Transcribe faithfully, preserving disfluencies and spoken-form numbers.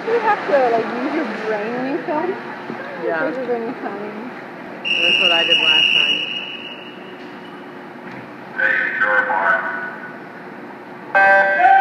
You have to like use your brain when you film. Yeah. Because when you time. That's what I did last time. Hey, your mark.